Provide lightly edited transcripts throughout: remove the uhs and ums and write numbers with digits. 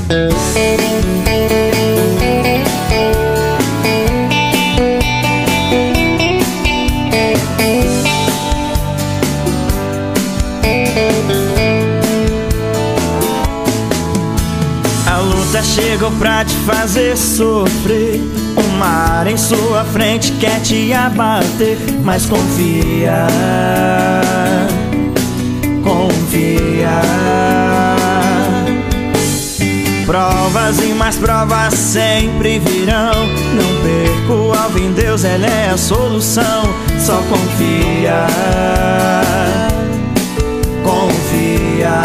A luta chegou pra te fazer sofrer. O mar em sua frente quer te abater. Mas confia, confia. Provas e mais provas sempre virão. Não perca o alvo em Deus, Ele é a solução. Só confia, confia.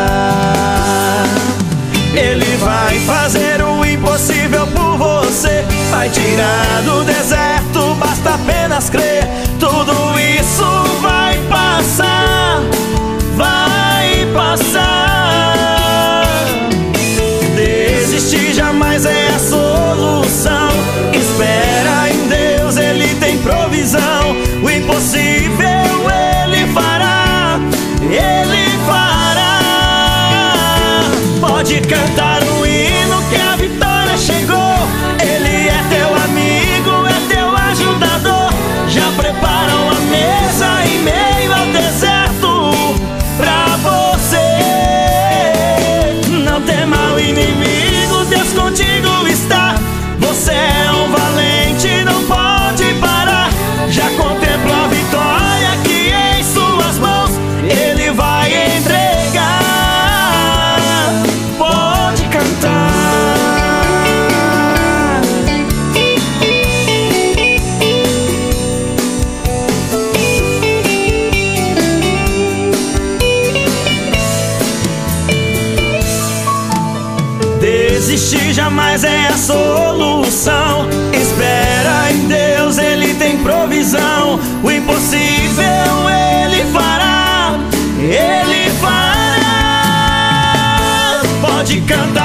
Ele vai fazer o impossível por você. Vai tirar do deserto, basta apenas crer. Tudo isso vai passar, vai passar. Desistir jamais é a solução. Espera em Deus, Ele tem provisão. O impossível Ele fará, Ele fará. Pode cantar um hino que a vitória chegou. Ele é teu amigo, é teu ajudador. Já preparam a mesa em meio ao deserto pra você. Não tema o inimigo, Deus contigo está. Você é um valente, não pode parar. Já contempla a vitória que em suas mãos Ele vai entregar. Pode cantar. Desistir jamais é a solução. Espera em Deus, Ele tem provisão. O impossível Ele fará, Ele fará. Pode cantar.